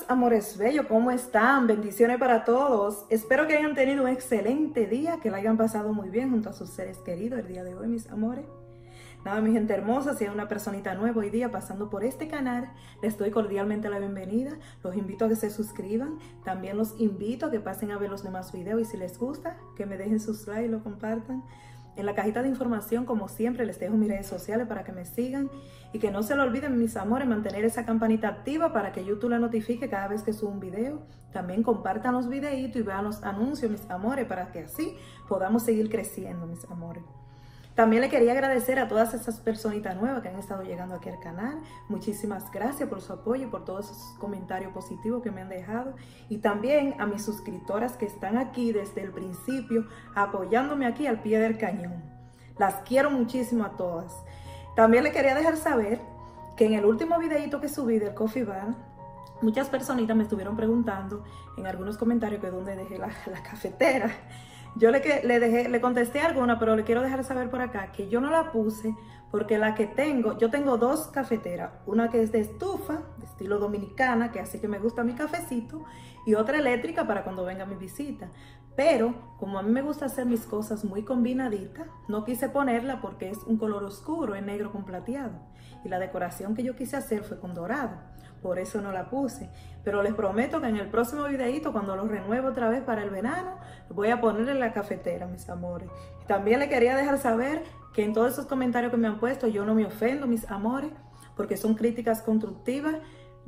amores bellos, ¿cómo están? Bendiciones para todos. Espero que hayan tenido un excelente día, que la hayan pasado muy bien junto a sus seres queridos el día de hoy, mis amores. Nada, mi gente hermosa, si hay una personita nueva hoy día pasando por este canal, les doy cordialmente la bienvenida. Los invito a que se suscriban. También los invito a que pasen a ver los demás videos y si les gusta, que me dejen sus likes y lo compartan. En la cajita de información, como siempre, les dejo mis redes sociales para que me sigan y que no se lo olviden, mis amores, mantener esa campanita activa para que YouTube la notifique cada vez que subo un video. También compartan los videitos y vean los anuncios, mis amores, para que así podamos seguir creciendo, mis amores. También le quería agradecer a todas esas personitas nuevas que han estado llegando aquí al canal. Muchísimas gracias por su apoyo y por todos esos comentarios positivos que me han dejado. Y también a mis suscriptoras que están aquí desde el principio, apoyándome aquí al pie del cañón. Las quiero muchísimo a todas. También le quería dejar saber que en el último videito que subí del Coffee Bar, muchas personitas me estuvieron preguntando en algunos comentarios que dónde dejé la cafetera. Yo le contesté alguna, pero le quiero dejar saber por acá que yo no la puse porque la que tengo, yo tengo dos cafeteras. Una que es de estufa, de estilo dominicana, que así que me gusta mi cafecito, y otra eléctrica para cuando venga mi visita. Pero como a mí me gusta hacer mis cosas muy combinaditas, no quise ponerla porque es un color oscuro, es negro con plateado. Y la decoración que yo quise hacer fue con dorado. Por eso no la puse, pero les prometo que en el próximo videito, cuando lo renuevo otra vez para el verano, voy a ponerle la cafetera, mis amores. También le quería dejar saber que en todos esos comentarios que me han puesto, yo no me ofendo, mis amores, porque son críticas constructivas.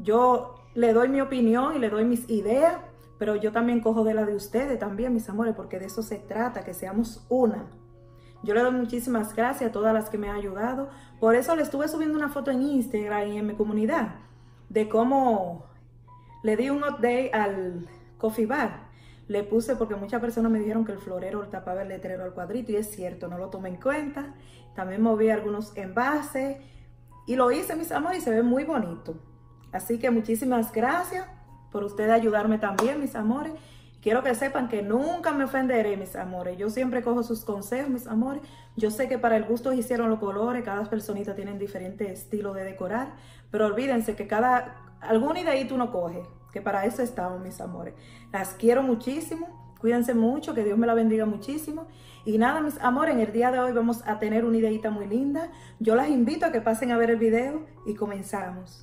Yo le doy mi opinión y le doy mis ideas, pero yo también cojo de la de ustedes también, mis amores, porque de eso se trata, que seamos una. Yo le doy muchísimas gracias a todas las que me han ayudado. Por eso le estuve subiendo una foto en Instagram y en mi comunidad de cómo le di un update al Coffee Bar. Le puse porque muchas personas me dijeron que el florero tapaba el letrero al cuadrito y es cierto, no lo tomé en cuenta. También moví algunos envases y lo hice, mis amores, y se ve muy bonito. Así que muchísimas gracias por ustedes ayudarme también, mis amores. Quiero que sepan que nunca me ofenderé, mis amores. Yo siempre cojo sus consejos, mis amores. Yo sé que para el gusto hicieron los colores, cada personita tiene diferente estilo de decorar, pero olvídense que alguna ideita uno coge, que para eso estamos, mis amores. Las quiero muchísimo, cuídense mucho, que Dios me la bendiga muchísimo. Y nada, mis amores, en el día de hoy vamos a tener una ideita muy linda. Yo las invito a que pasen a ver el video y comenzamos.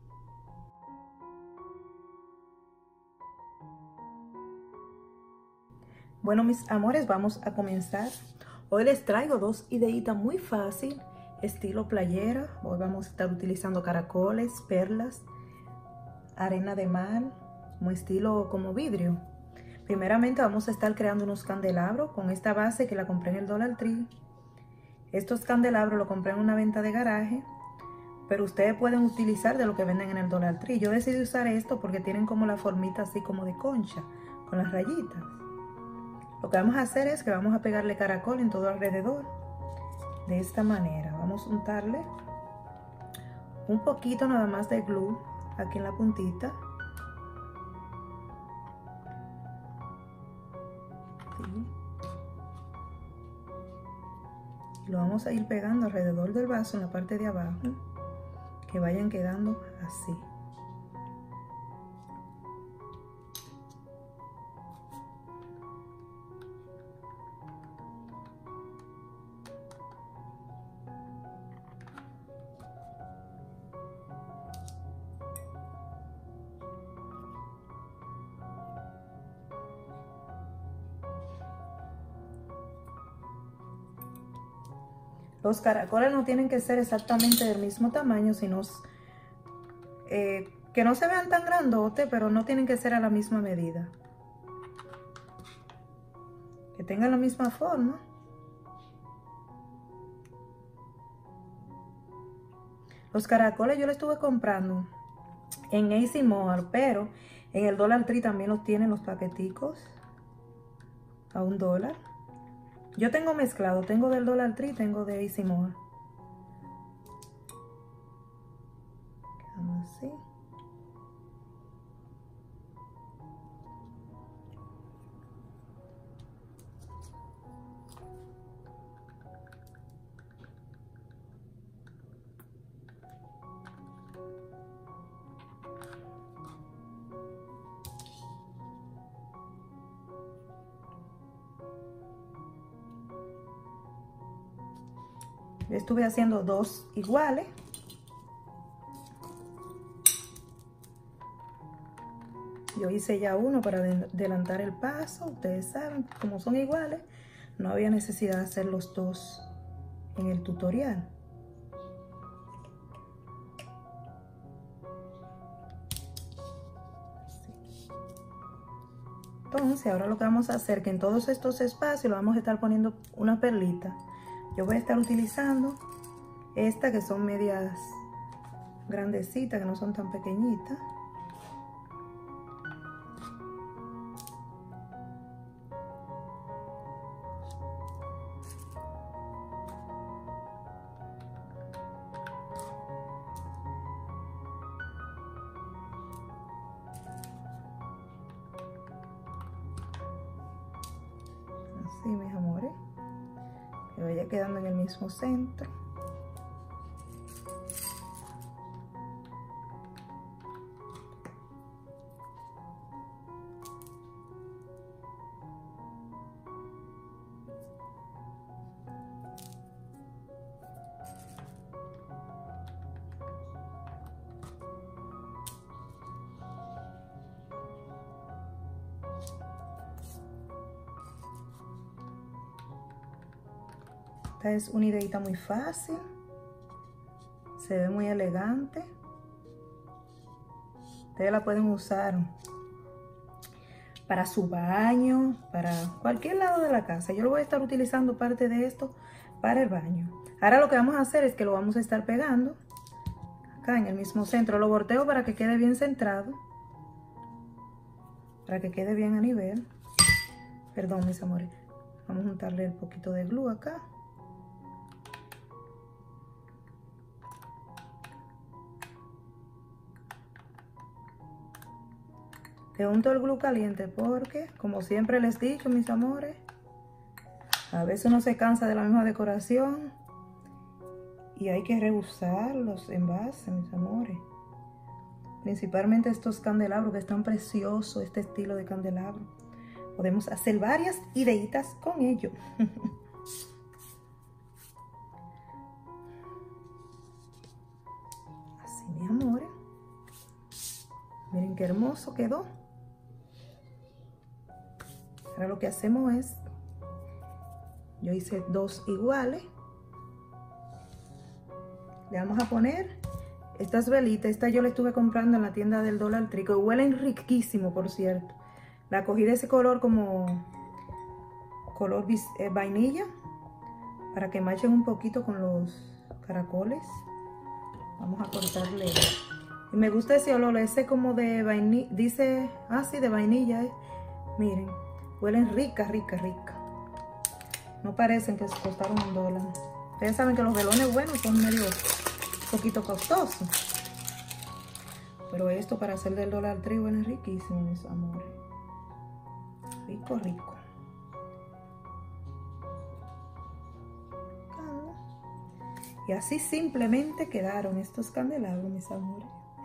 Bueno, mis amores, vamos a comenzar. Hoy les traigo dos ideitas muy fácil, estilo playera. Hoy vamos a estar utilizando caracoles, perlas, arena de mar, como estilo como vidrio. Primeramente vamos a estar creando unos candelabros con esta base que la compré en el Dollar Tree. Estos candelabros los compré en una venta de garaje, pero ustedes pueden utilizar de lo que venden en el Dollar Tree. Yo decidí usar esto porque tienen como la formita así como de concha, con las rayitas. Lo que vamos a hacer es que vamos a pegarle caracol en todo alrededor. De esta manera. Vamos a untarle un poquito nada más de glue aquí en la puntita. ¿Sí? Lo vamos a ir pegando alrededor del vaso en la parte de abajo. Que vayan quedando así. Los caracoles no tienen que ser exactamente del mismo tamaño, sino que no se vean tan grandotes, pero no tienen que ser a la misma medida. Que tengan la misma forma. Los caracoles yo los estuve comprando en AC Mall, pero en el Dollar Tree también los tienen los paqueticos a $1. Yo tengo mezclado, tengo del Dollar Tree, tengo de AC Mall. Quedamos así. Yo estuve haciendo 2 iguales. Yo hice ya uno para adelantar el paso. Ustedes saben, como son iguales, no había necesidad de hacer los 2 en el tutorial. Entonces, ahora lo que vamos a hacer, que en todos estos espacios lo vamos a estar poniendo una perlita. Yo voy a estar utilizando esta, que son medias grandecitas, que no son tan pequeñitas. Así, mis amores, que vaya quedando en el mismo centro. Esta es una ideita muy fácil, se ve muy elegante. Ustedes la pueden usar para su baño, para cualquier lado de la casa. Yo lo voy a estar utilizando parte de esto para el baño. Ahora lo que vamos a hacer es que lo vamos a estar pegando acá en el mismo centro. Lo volteo para que quede bien centrado, para que quede bien a nivel. Perdón, mis amores. Vamos a juntarle un poquito de glue acá. Le unto el glue caliente porque, como siempre les he dicho, mis amores, a veces uno se cansa de la misma decoración y hay que reusar los envases, mis amores. Principalmente estos candelabros que están preciosos, este estilo de candelabro. Podemos hacer varias ideitas con ello. Así, mis amores. Miren qué hermoso quedó. Ahora lo que hacemos es, yo hice 2 iguales. Le vamos a poner estas velitas. Esta yo la estuve comprando en la tienda del Dollar Tree, que huelen riquísimo, por cierto. La cogí de ese color como color vainilla, para que machen un poquito con los caracoles. Vamos a cortarle. Y me gusta ese olor, ese como de vainilla, dice, sí, de vainilla. Miren, huelen rica, rica, rica. No parecen que se costaron $1. Ustedes saben que los velones buenos son medio poquito costosos. Pero esto para hacer del Dollar Tree huele riquísimo, mis amores. Rico, rico. Y así simplemente quedaron estos candelabros, mis amores.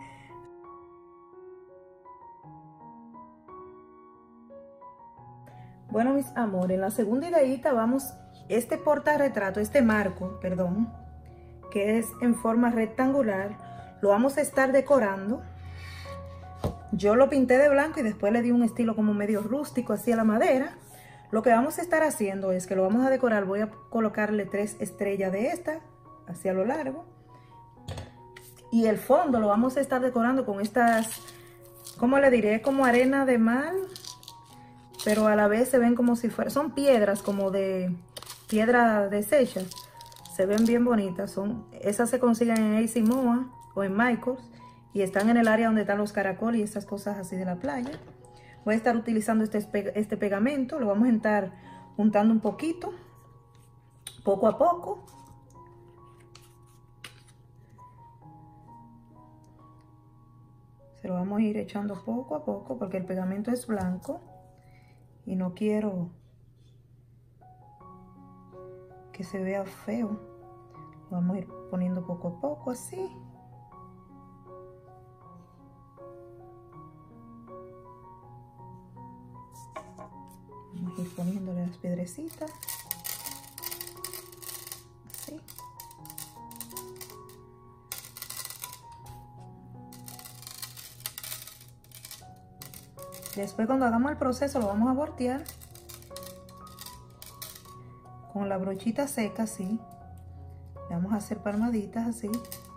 Bueno, mis amores, en la segunda ideita vamos, este portarretrato, este marco, perdón, que es en forma rectangular, lo vamos a estar decorando. Yo lo pinté de blanco y después le di un estilo como medio rústico, así a la madera. Lo que vamos a estar haciendo es que lo vamos a decorar, voy a colocarle 3 estrellas de esta, hacia lo largo. Y el fondo lo vamos a estar decorando con estas, ¿cómo le diré? Como arena de mar, pero a la vez se ven como si fueran, son piedras como de piedra deshecha. Se ven bien bonitas, esas se consiguen en AC Moa o en Michaels y están en el área donde están los caracoles y esas cosas así de la playa. Voy a estar utilizando este pegamento, lo vamos a estar untando un poquito, poco a poco. Se lo vamos a ir echando poco a poco porque el pegamento es blanco y no quiero que se vea feo. Lo vamos a ir poniendo poco a poco así. Vamos a ir poniéndole las piedrecitas. Así. Después, cuando hagamos el proceso, lo vamos a voltear con la brochita seca, así. Vamos a hacer palmaditas así.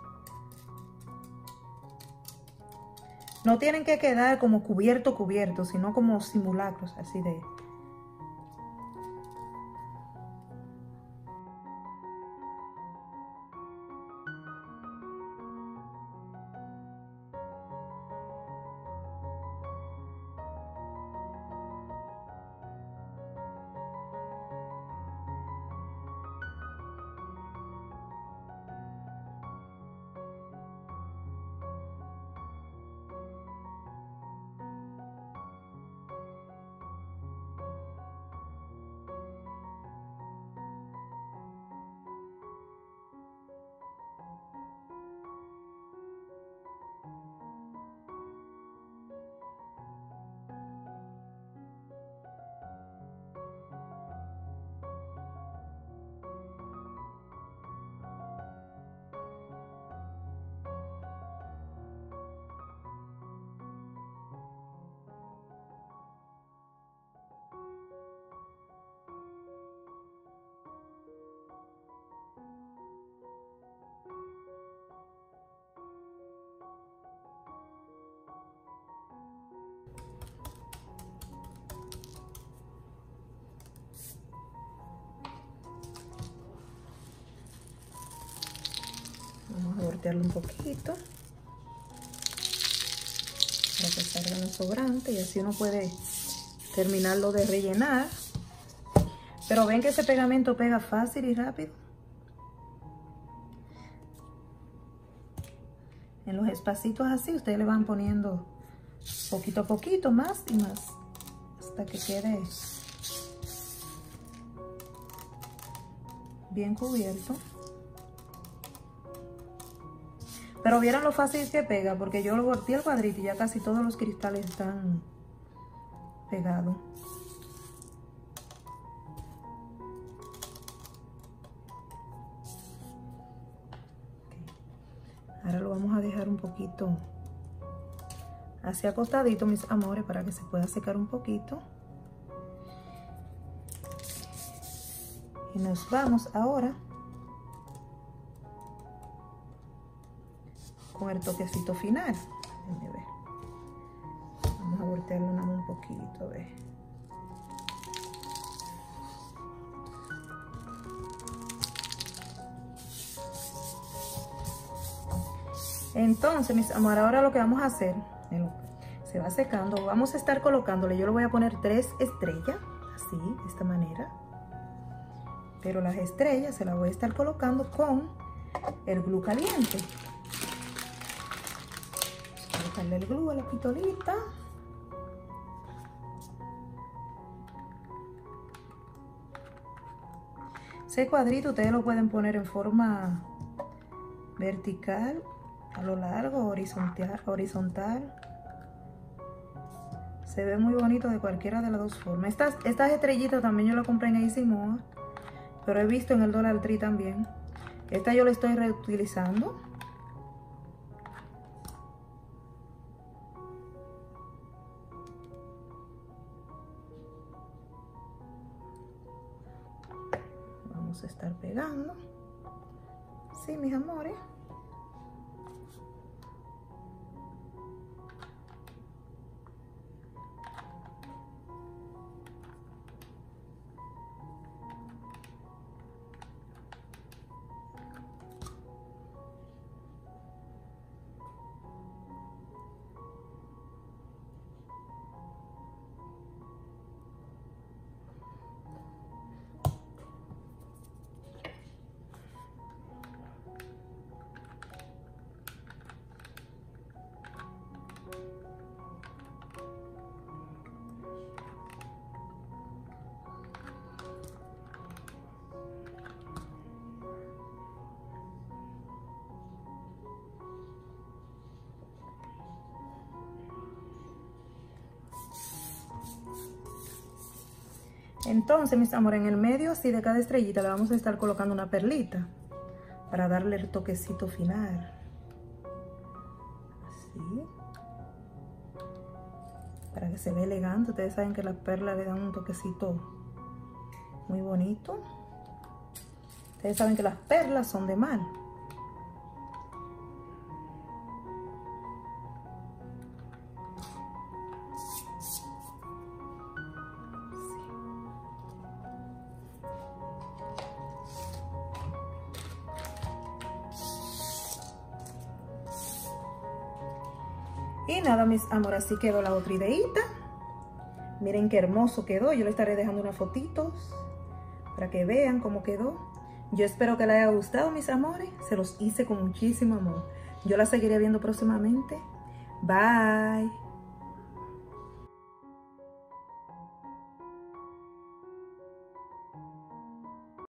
No tienen que quedar como cubierto, sino como simulacros, así de... Vamos a voltearlo un poquito para que salgan los sobrantes y así uno puede terminarlo de rellenar. Pero ven que ese pegamento pega fácil y rápido. En los espacitos así ustedes le van poniendo poquito a poquito, más y más, hasta que quede bien cubierto. Pero vieron lo fácil que pega, porque yo lo volteé el cuadrito y ya casi todos los cristales están pegados. Ahora lo vamos a dejar un poquito así acostadito, mis amores, para que se pueda secar un poquito. Y nos vamos ahora con el toquecito final. Déjenme ver. Vamos a voltearlo un poquito, ve. Entonces, mis amores, ahora lo que vamos a hacer, se va secando, vamos a estar colocándole, yo le voy a poner 3 estrellas, así, de esta manera. Pero las estrellas se las voy a estar colocando con el glue caliente. Colocarle el glue a la pistolita. Ese cuadrito ustedes lo pueden poner en forma vertical, a lo largo, horizontal. Se ve muy bonito de cualquiera de las dos formas. Estas estrellitas también yo las compré en Easy Moa, pero he visto en el Dollar Tree también. Esta yo la estoy reutilizando. Vamos a estar pegando. Sí, mis amores. Entonces, mis amores, en el medio así de cada estrellita le vamos a estar colocando una perlita para darle el toquecito final. Así. para que se vea elegante. Ustedes saben que las perlas le dan un toquecito muy bonito. Ustedes saben que las perlas son de mar. Y nada, mis amores, así quedó la otra ideita. Miren qué hermoso quedó. Yo le estaré dejando unas fotitos para que vean cómo quedó. Yo espero que les haya gustado, mis amores. Se los hice con muchísimo amor. Yo la seguiré viendo próximamente. Bye.